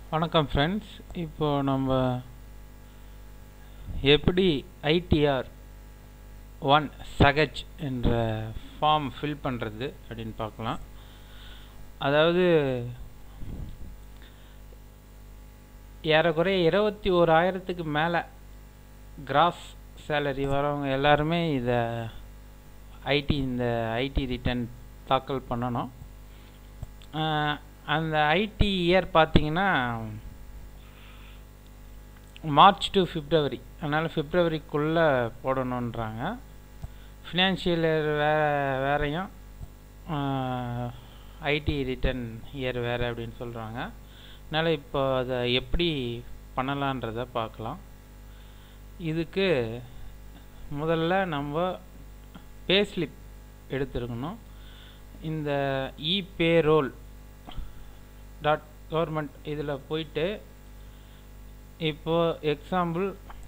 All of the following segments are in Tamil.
வணக்கம் ஃப்ரெண்ட்ஸ். இப்போ நம்ம எப்படி ஐடிஆர் 1 சகஜ் என்ற ஃபார்ம் ஃபில் பண்ணுறது அப்படின்னு பார்க்கலாம். அதாவது ஏறக்குறைய 21,000க்கு மேலே கிராஸ் சேலரி வரவங்க எல்லாருமே இந்த ஐடி ரிட்டர்ன் தாக்கல் பண்ணணும். அந்த ஐடி இயர் பார்த்தீங்கன்னா மார்ச் டு பிப்ரவரி, அதனால் பிப்ரவரிக்குள்ளே போடணுன்றாங்க. ஃபினான்ஷியல் இயர் வேறையும் ஐடி ரிட்டர்ன் இயர் வேறு அப்படின்னு சொல்கிறாங்க. அதனால் இப்போ அதை எப்படி பண்ணலான்றதை பார்க்கலாம். இதுக்கு முதல்ல நம்ம பேஸ்லிப் எடுத்துருக்கணும். இந்த ePayroll.government இதில் போயிட்டு இப்போது எக்ஸாம்பிள்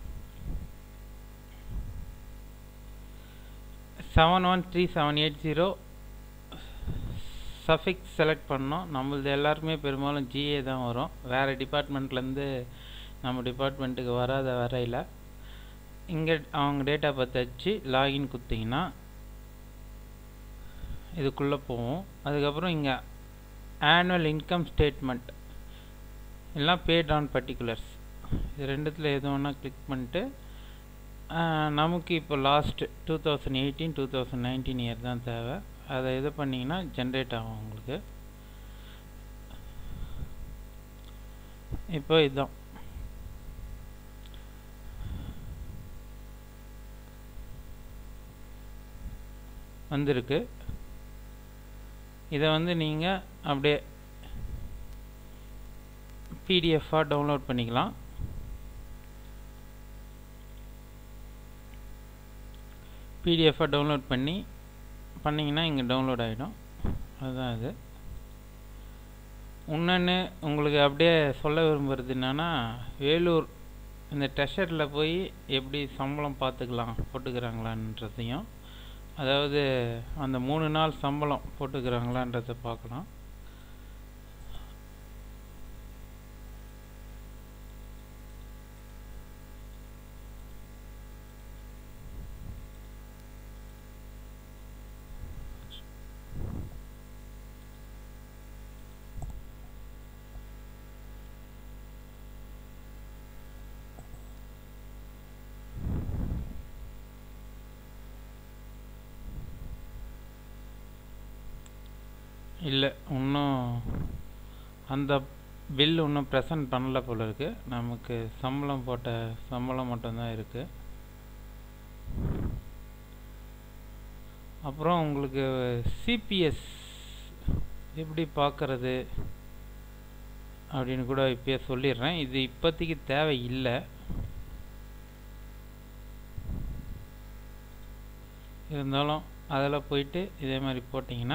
713780 சஃபிக்ஸ் செலக்ட் பண்ணோம். நம்மளது எல்லாருமே பெரும்பாலும் ஜிஏ தான் வரும். வேறு டிபார்ட்மெண்ட்லேருந்து நம்ம டிபார்ட்மெண்ட்டுக்கு வராத வரையில் இங்கே அவங்க டேட்டா பார்த்து வச்சு லாகின் கொடுத்தீங்கன்னா இதுக்குள்ளே போவோம். அதுக்கப்புறம் இங்கே ஆனுவல் இன்கம் ஸ்டேட்மெண்ட் எல்லாம் பேட் ஆன் பர்டிகுலர்ஸ், இது ரெண்டுத்தில் எது ஒன்றா கிளிக் பண்ணிட்டு நமக்கு இப்போ லாஸ்ட்டு 2018-2019 இயர் தான் தேவை. அதை இது பண்ணிங்கன்னா ஜென்ரேட் ஆகும் உங்களுக்கு. இப்போ இதுதான் வந்திருக்கு. இதை நீங்கள் அப்படியே பிடிஎஃபாக டவுன்லோட் பண்ணிக்கலாம். பிடிஎஃபாக டவுன்லோட் பண்ணிங்கன்னா இங்கே டவுன்லோட் ஆகிடும். அதுதான் இது. இன்னொன்று உங்களுக்கு அப்படியே சொல்ல விரும்புகிறது என்னென்னா, வேலூர் இந்த ட்ரெஷரில் போய் எப்படி சம்பளம் பார்த்துக்கலாம் போட்டுக்கிறாங்களான்றதையும், அதாவது அந்த 3 நாள் சம்பளம் போட்டுக்கிறாங்களான்றதை பார்க்கலாம். இல்லை, இன்னும் அந்த பில் இன்னும் ப்ரெசன்ட் பண்ணல போல இருக்குது. நமக்கு சம்பளம் போட்ட சம்பளம் மட்டும்தான் இருக்குது. அப்புறம் உங்களுக்கு சிபிஎஸ் எப்படி பார்க்குறது அப்படின்னு கூட இப்போயே சொல்லிடுறேன். இது இப்போதைக்கு தேவை இல்லை. இருந்தாலும் அதில் போயிட்டு இதே மாதிரி போட்டிங்கன்னா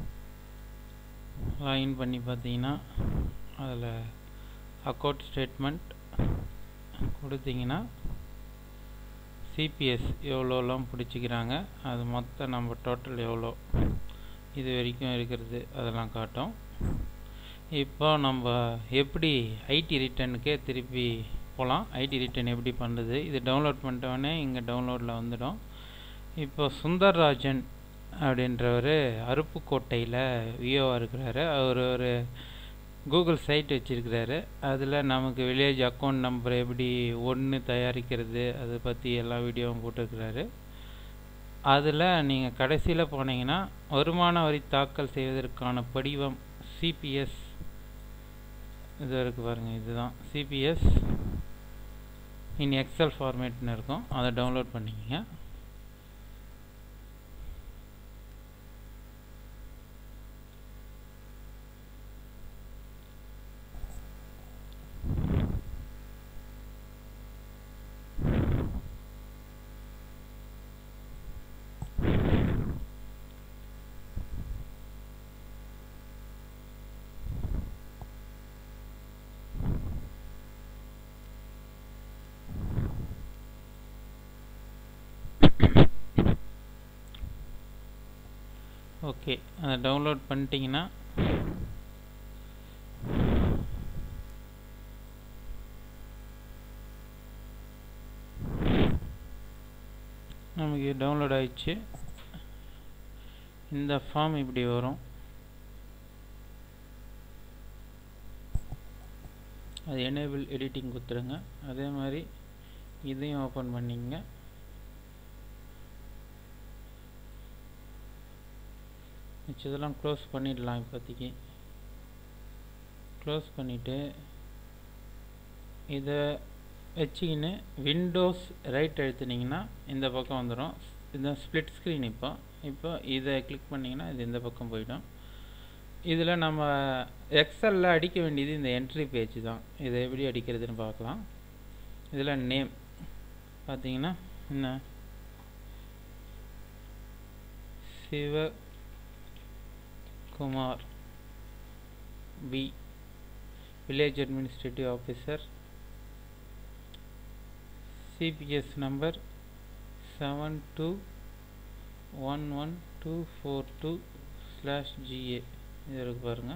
லாகின் பண்ணி பார்த்தீங்கன்னா அதில் அக்கௌண்ட் ஸ்டேட்மெண்ட் கொடுத்தீங்கன்னா சிபிஎஸ் எவ்வளோலாம் பிடிச்சிக்கிறாங்க, அது மொத்தம் நம்ம டோட்டல் எவ்வளோ இது வரைக்கும் இருக்கிறது அதெல்லாம் காட்டும். இப்போ நம்ம எப்படி ஐடி ரிட்டர்னுக்கே திருப்பி போகலாம். ஐடி ரிட்டர்ன் எப்படி பண்ணுறது, இது டவுன்லோட் பண்ணிட்டோடனே இங்கே டவுன்லோடில் வந்துடும். இப்போ சுந்தர்ராஜன் அப்படின்றவர் அருப்புக்கோட்டையில் விஓவாக இருக்கிறாரு. அவர் ஒரு கூகுள் சைட் வச்சுருக்கிறாரு. அதில் நமக்கு வில்லேஜ் அக்கௌண்ட் நம்பர் எப்படி தயாரிக்கிறது அதை பற்றி எல்லா வீடியோவும் போட்டிருக்கிறாரு. அதில் நீங்கள் கடைசியில் போனீங்கன்னா வருமான வரி தாக்கல் செய்வதற்கான படிவம் சிபிஎஸ் இது இருக்குது பாருங்கள். இதுதான் சிபிஎஸ் இன் எக்ஸல் ஃபார்மேட்னு இருக்கும். அதை டவுன்லோட் பண்ணிக்கங்க. ஓகே, அதை டவுன்லோட் பண்ணிட்டீங்கன்னா டவுன்லோட் ஆயிடுச்சு. இந்த ஃபார்ம் இப்படி வரும். அது எனேபிள் எடிட்டிங் கொடுத்துருங்க. அதே மாதிரி இதையும் ஓப்பன் பண்ணிங்க. மிச்சதெல்லாம் க்ளோஸ் பண்ணிடலாம். இப்போதைக்கு க்ளோஸ் பண்ணிவிட்டு இதை வச்சுக்கின்னு விண்டோஸ் ரைட் அழுத்தினீங்கன்னா இந்த பக்கம் வந்துடும். இதுதான் ஸ்ப்ளிட் ஸ்க்ரீன். இப்போ இதை கிளிக் பண்ணிங்கன்னா இது இந்த பக்கம் போயிடும். இதில் நம்ம எக்ஸலில் அடிக்க வேண்டியது இந்த என்ட்ரி பேஜ் தான். இதை எப்படி அடிக்கிறதுன்னு பார்க்கலாம். இதில் நேம் பார்த்தீங்கன்னா என்ன, Sivakumar B, village administrative officer, CPS number 721142/GA. இது இருக்கு பாருங்க.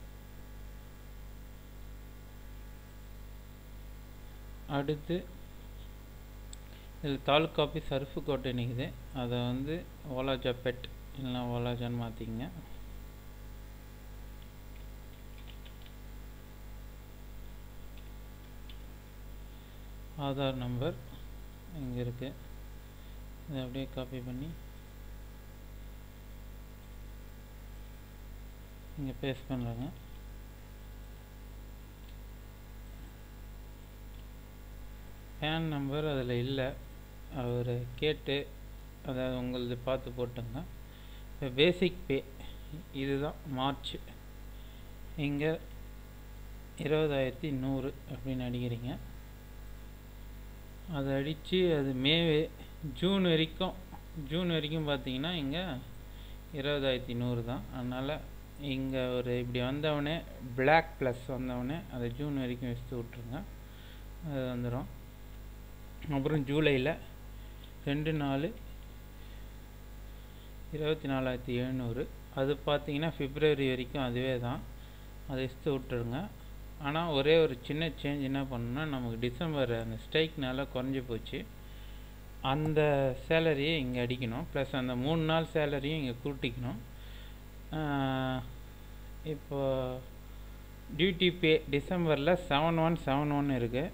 அடுத்து இதில் தாலுக்கா ஆஃபீஸ் அருப்புக்கோட்டை நிற்குது. அதை வந்து வாலாஜாபேட் இல்லைனா வாலாஜான்னு மாற்றிக்கங்க. ஆதார் நம்பர் இங்கே இருக்குது. இதை அப்படியே காப்பி பண்ணி இங்கே பேஸ்ட் பண்ணுறாங்க. பேன் நம்பர் அதில் இல்லை, அவர் கேட்டு அதாவது உங்களது பார்த்து போட்டுங்க. இப்போ பேசிக் பே இதுதான் மார்ச், இங்கே 20,100 அப்படின்னு அடிக்கிறீங்க. அதை அடித்து அது ஜூன் வரைக்கும் பார்த்தீங்கன்னா இங்கே 20,100 தான். அதனால் இங்கே ஒரு இப்படி வந்தவொடனே பிளாக் ப்ளஸ் வந்தவொடனே அதை ஜூன் வரைக்கும் வச்சு விட்ருங்க. அது வந்துடும். அப்புறம் ஜூலையில் 2/4/24,700 அது பார்த்தீங்கன்னா பிப்ரவரி வரைக்கும் அதுவே தான். அதை வச்சு விட்டுருங்க. ஆனால் ஒரே ஒரு சின்ன சேஞ்ச் என்ன பண்ணணும்னா, நமக்கு டிசம்பர் அந்த ஸ்ட்ரைக்னால குறைஞ்சி போச்சு. அந்த சேலரியை இங்கே அடிக்கணும். ப்ளஸ் அந்த 3 நாள் சேலரியும் இங்கே கூட்டிக்கணும். இப்போ டியூட்டி பே டிசம்பரில் 7171 இருக்குது.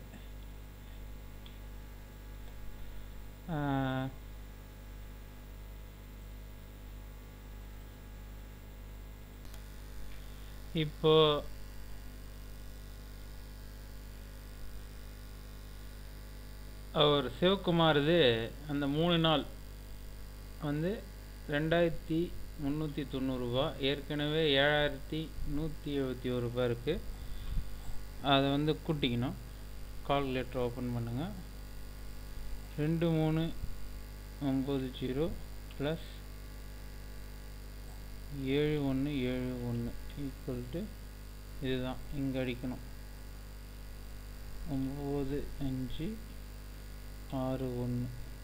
இப்போ அவர் சிவகுமாரது அந்த 3 நாள் வந்து 2,390 ரூபா. ஏற்கனவே 7,171 ரூபா இருக்குது. அதை வந்து கூட்டிக்கணும். கால்குலேட்டர் ஓப்பன் பண்ணுங்கள். 2390 ப்ளஸ் 7171 ஈக்குவல் டு இதுதான் இங்கே அடிக்கணும். 9561.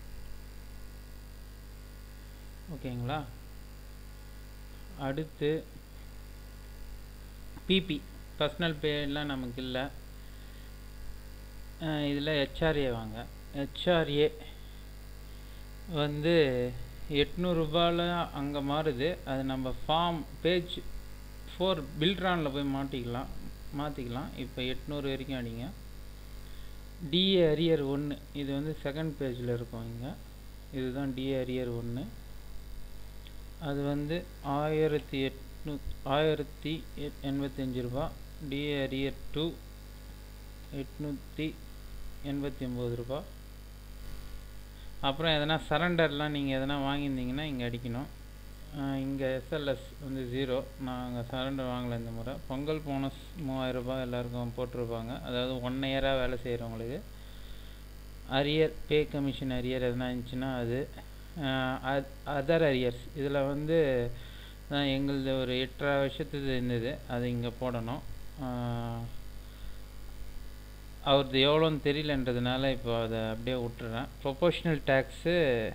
ஓகேங்களா? அடுத்து பிபி பர்சனல் பேலாம் நமக்கு இல்லை. இதில் ஹெச்ஆர்ஏ வாங்க. ஹெச்ஆர்ஏ வந்து 800 ரூபாயில் அங்கே மாறுது. அது நம்ம ஃபார்ம் பேஜ் 4 பில்ட்ரானில் போய் மாற்றிக்கலாம். இப்போ 800 வரைக்கும் அடிங்க. டிஏ அரியர் 1 இது வந்து செகண்ட் பேஜில் இருக்கும். இங்கே இதுதான் டிஏ அரியர் 1. அது வந்து 1,885 ரூபா. டிஏ அரியர் 2 889 ரூபா. அப்புறம் எதனா சரண்டர்லாம் நீங்கள் எதனா வாங்கியிருந்தீங்கன்னா இங்கே அடிக்கணும். இங்கே எஸ்எல்எஸ் வந்து 0. நாங்கள் சரண்டர் வாங்கலை இந்த முறை. பொங்கல் போனஸ் 3000 ரூபாய் எல்லாருக்கும் போட்டிருப்பாங்க. அதாவது 1 இயராக வேலை செய்கிறவங்களுக்கு. அரியர் பே கமிஷன் அரியர் எதனா இருந்துச்சுன்னா அது. அதர் அரியர்ஸ் இதில் வந்து எங்களது ஒரு 8.5 வருஷத்துக்கு இருந்தது. அது இங்கே போடணும். அவரது எவ்வளோன்னு தெரியலன்றதுனால இப்போ அதை அப்படியே விட்டுறேன். ப்ரொபோஷ்னல் டேக்ஸு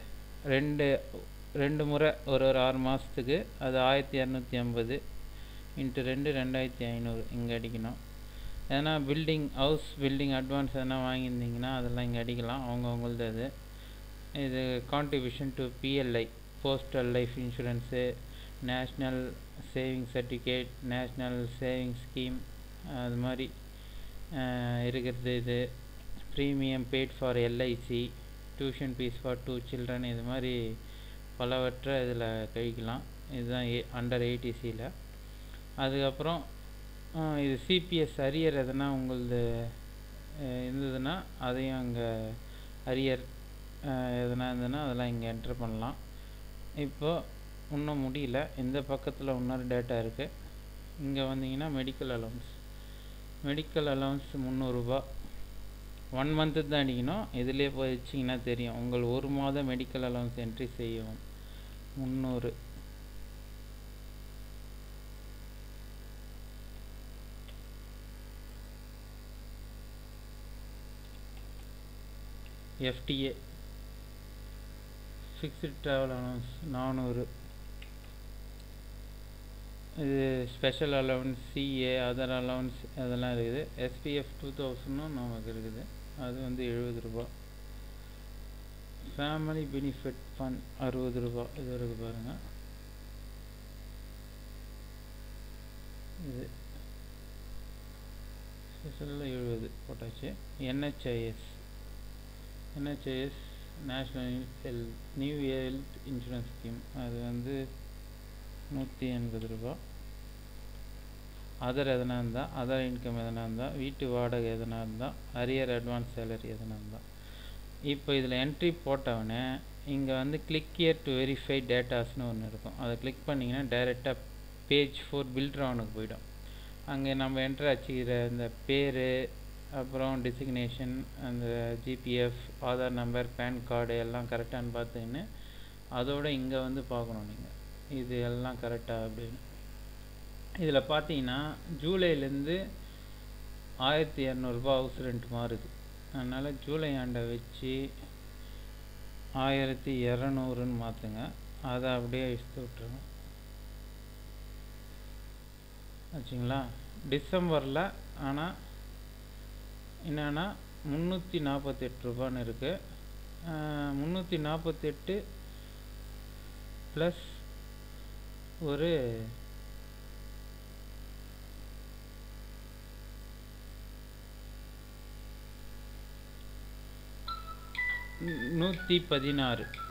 ரெண்டு முறை ஒரு 6 மாதத்துக்கு அது 1,250 × 2 2,500 இங்கே அடிக்கணும். ஏன்னா ஹவுஸ் பில்டிங் அட்வான்ஸ் எதனா வாங்கியிருந்தீங்கன்னா அதெல்லாம் இங்கே அடிக்கலாம். அவங்கவுங்களது அது. இது contribution to PLI, postal life insurance, national saving certificate, national saving scheme, அது மாதிரி இருக்கிறது. இது premium paid for LIC, tuition fees for 2 children, இது மாதிரி பலவற்றை இதில் கழிக்கலாம். இதுதான் அண்டர் ஏடிசியில். அதுக்கப்புறம் இது சிபிஎஸ் அரியர் எதனா உங்களது இருந்ததுன்னா அதையும் அங்கே அரியர் எதனா இருந்ததுன்னா அதெல்லாம் இங்கே என்ட்ரு பண்ணலாம். இப்போது இன்னும் முடியல, இந்த பக்கத்தில் இன்னொரு டேட்டா இருக்குது. இங்கே வந்தீங்கன்னா மெடிக்கல் அலவன்ஸ் 300 ரூபா. 1 மந்த்து தான் அடிக்கணும். இதிலே போய் வச்சிங்கன்னா தெரியும். உங்கள் 1 மாத மெடிக்கல் அலவன்ஸ் என்ட்ரி செய்யவும் 300. FTA fixed travel allowance 400. இது special allowance, CA, other allowance அதெல்லாம் இருக்குது. எஸ்பிஎஃப் 2000 நமக்கு இருக்குது, அது வந்து 70 ரூபா. ஃபேமிலி பெனிஃபிட் ஃபண்ட் 60 ரூபா. இது இருக்குது பாருங்கள். இது ஸ்பெஷலில் 70 போட்டாச்சு. NHIS national new health insurance scheme, அது வந்து 180 ரூபா. அதர் எதனா இருந்தால், அதர் இன்கம் எதனா இருந்தால், வீட்டு வாடகை எதனா இருந்தால், அரியர் அட்வான்ஸ் சேலரி எதனா இருந்தால். இப்போ இதில் என்ட்ரி போட்டவொடனே இங்கே வந்து கிளிக் ஹியர் டு வெரிஃபை டேட்டாஸ்னு ஒன்று இருக்கும். அதை கிளிக் பண்ணிங்கன்னா டைரெக்டாக பேஜ் 4 பில்ட்ரானுக்கு போயிடும். அங்கே நம்ம என்ட்ரு அடிச்சுக்கிற இந்த பேர், அப்புறம் டிசிக்னேஷன், அந்த GPF, Aadhaar number, PAN card எல்லாம் கரெக்டானு பார்த்துக்கின்னு அதோடு இங்கே வந்து பார்க்கணும் நீங்கள் இது எல்லாம் கரெக்டாக அப்படின்னு. இதில் பார்த்தீங்கன்னா ஜூலைலேருந்து 1200 ரூபா ஹவுஸ் ரெண்ட் மாறுது. அதனால் ஜூலை ஆண்டை வச்சு 1200ன்னு மாற்றுங்க. அதை அப்படியே எடுத்து விட்டுருங்க ஆச்சுங்களா. டிசம்பரில் ஆனால் என்னென்னா 348 ரூபான்னு இருக்குது. 348 ப்ளஸ் ஒரு 116